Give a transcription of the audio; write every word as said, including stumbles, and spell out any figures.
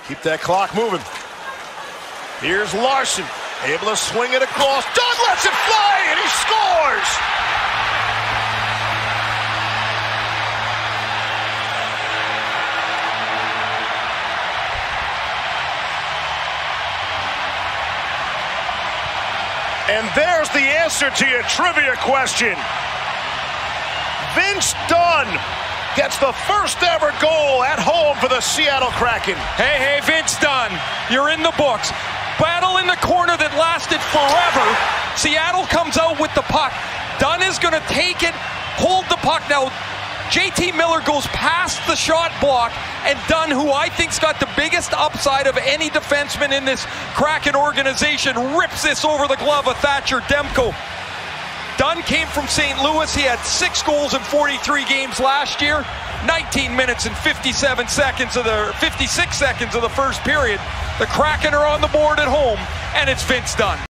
Keep that clock moving. Here's Larson, able to swing it across. Dunn lets it fly, and he scores! And there's the answer to your trivia question. Vince Dunn gets the first ever goal at home for the Seattle Kraken. Hey, hey, Vince Dunn, you're in the books. Battle in the corner that lasted forever. Seattle comes out with the puck. Dunn is going to take it, hold the puck. Now, J T Miller goes past the shot block, and Dunn, who I think's got the biggest upside of any defenseman in this Kraken organization, rips this over the glove of Thatcher Demko. Dunn came from Saint Louis. He had six goals in forty-three games last year. nineteen minutes and fifty-seven seconds of the fifty-six seconds of the first period. The Kraken are on the board at home, and it's Vince Dunn.